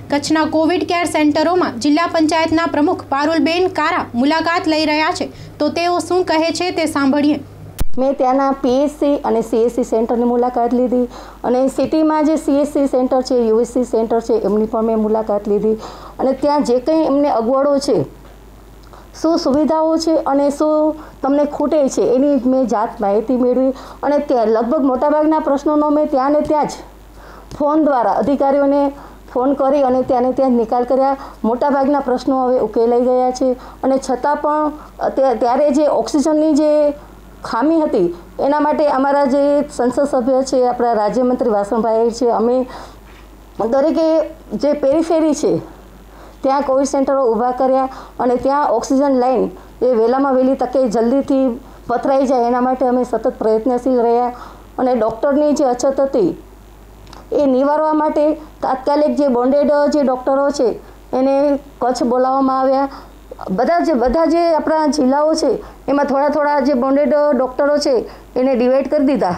કચ્છના Covid care સેન્ટરોમાં જિલ્લા પંચાયતના પ્રમુખ પારુલબેન કારા મુલાકાત લઈ રહ્યા છે, તો તેઓ શું કહે છે તે સાંભળીએ। मैं त्याना पीएससी और सीएससी सेंटर की मुलाकात लीधी और सिटी में जो सीएससी सेंटर है यूएससी सेंटर है एमनी पण मैं मुलाकात लीधी और त्या जे कई एमने अगवड़ो है शू सुविधाओं है और शू तमने खूटे है एनी मैं जात माहिती मेळवी और त्या लगभग मोटाभागना प्रश्नों मैं त्या ने त्या ज फोन द्वारा अधिकारीओं ने फोन करी और त्याने त्या निकाल कर्या। मोटाभागना प्रश्नों हवे उकेलाई गया है और छतां पण त्यारे जे ऑक्सिजननी जे खामी हती एना माटे अमारा जे संसद सभ्य है अपना राज्यमंत्री वासणभाई है अमे दरेके जे पेरीफेरी है त्या कोविड सेंटरो ऊभा कर्या और त्या ऑक्सिजन लाइन ए वेलामां वेली तके जल्दी थी पथराई जाए एना माटे अमे सतत प्रयत्नशील रह्या और डॉक्टरनी जे अछत हती ए निवारवा माटे तात्कालिक जे बोन्डेड जे डॉक्टरो है एने कच्छ बोलाववामां आव्या। બધા જે આપણા જિલ્લાઓ છે એમાં થોડા થોડા જે બોન્ડેડ ડૉક્ટરો છે એને ડિવાઈડ કરી દીધા।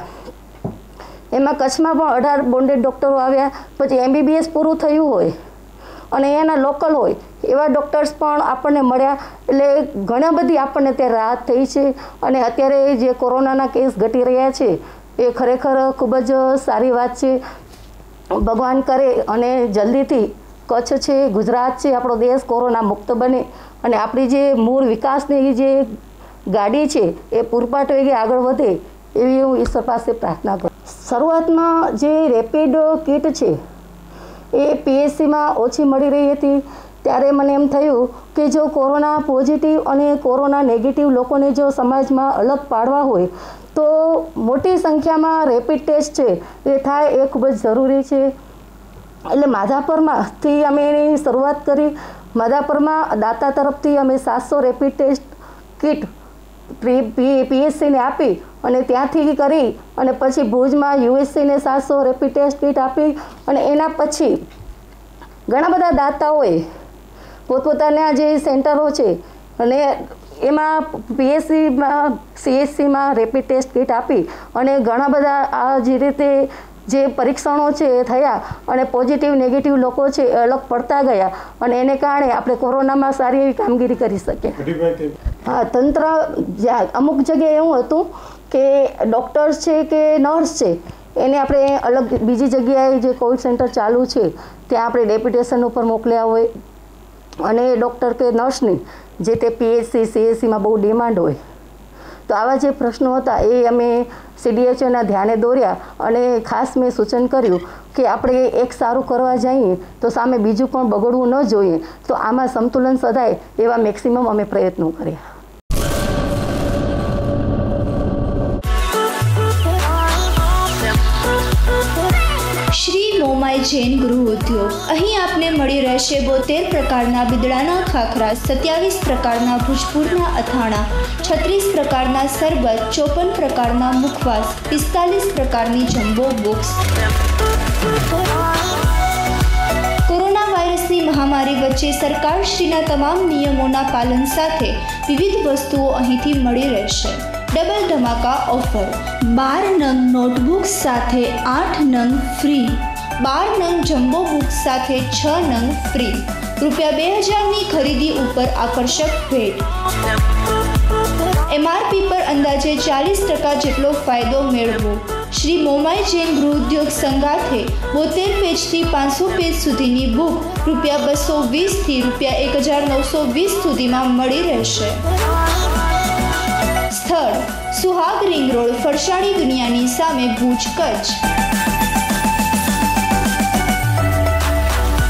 એમાં કચ્છમાં પણ 18 બોન્ડેડ ડૉક્ટરો આવ્યા। પછી MBBS પૂરું થયું હોય અને એના લોકલ હોય એવા ડૉક્ટર્સ પણ આપણને મળ્યા, એટલે ઘણા બધી આપણને ત્યાં રાહત થઈ છે અને અત્યારે જે કોરોનાના કેસ ઘટી રહ્યા છે એ ખરેખર ખૂબ જ સારી વાત છે। ભગવાન કરે અને જલ્દીથી કચ્છ છે, ગુજરાત છે, આપણો દેશ કોરોના મુક્ત બને અને આપણી જે મૂળ વિકાસની જે ગાડી છે એ પૂરપાટ વેગે આગળ વધે એવી હું ઈશ્વર પાસે પ્રાર્થના કરું। શરૂઆતમાં જે રેપિડ કિટ છે એ PSCમાં ઓછી મળી રહી હતી ત્યારે મને એમ થયું કે જો કોરોના પોઝિટિવ અને કોરોના નેગેટિવ લોકોને જો સમાજમાં અલગ પાડવા હોય તો મોટી સંખ્યામાં રેપિડ ટેસ્ટ છે એ થાય એ ખૂબ જ જરૂરી છે। એટલે માધાપરમાંથી અમે એની શરૂઆત કરી। માધાપરમાં દાતા તરફથી અમે 700 રેપિડ ટેસ્ટ કિટ PSC ને આપી અને ત્યાંથી કરી અને પછી ભુજમાં USC ને 700 રેપિડ ટેસ્ટ કિટ આપી અને એના પછી ઘણા બધા દાતાઓએ પોતપોતાના જે સેન્ટરો છે અને એમાં PSCમાં CSCમાં રેપિડ ટેસ્ટ કિટ આપી અને ઘણા બધા આ જે રીતે જે પરીક્ષણો છે એ થયા અને પોઝિટિવ નેગેટિવ લોકો છે એ અલગ પડતા ગયા અને એને કારણે આપણે કોરોનામાં સારી એવી કામગીરી કરી શકીએ। હા, તંત્ર અમુક જગ્યાએ એવું હતું કે ડૉક્ટર્સ છે કે નર્સ છે એને આપણે અલગ બીજી જગ્યાએ જે કોવિડ સેન્ટર ચાલુ છે ત્યાં આપણે ડેપ્યુટેશન ઉપર મોકલ્યા હોય અને ડૉક્ટર કે નર્સની જે તે PSC CSCમાં બહુ ડિમાન્ડ હોય तो आवा जे प्रश्नों हता ए अमे CDHOना ध्याने दौर्या अने खास मैं सूचन कर्युं कि आपणे एक सारूं करवा जाईए तो सामे बीजुं पण बगड़वुं न जोईए, तो आमां संतुलन सधाय एवा मेक्सिमम अमे प्रयत्नो कर्या। श्री मोमाई जैन गृह उद्योग अहीं आपने मળી રહેશે 72 પ્રકારના બીદડાના ખાખરા, 27 પ્રકારના ભૂજપૂરના અથાણા, 36 પ્રકારના સરબત, 54 પ્રકારના મુખવાસ, 45 પ્રકારની જમ્બો બોક્સ। કોરોના વાયરસની મહામારી વચ્ચે સરકારશ્રીના તમામ નિયમોના પાલન સાથે વિવિધ વસ્તુઓ અહીંથી મળી રહેશે। डबल धमाका ऑफर 12 नंग नोटबुक्स साथे 8 नंग फ्री, 12 नंग जम्बो बुक्स साथे 6 नंग फ्री, ₹2000 ની ખરીદી ઉપર આકર્ષક ભેટ। MRP પર અંદાજે 40% જેટલો ફાયદો મેળવો। શ્રી મોમાઈ જૈન ગૃહ ઉદ્યોગ સંગાથે 72 પેજથી 500 પેજ સુધીની બુક ₹220 થી ₹1920 સુધીમાં મળી રહેશે। સ્થળ સુહાગ રિંગ રોડ, ફરસાણી દુનિયાની સામે, ભુજ, કચ્છ।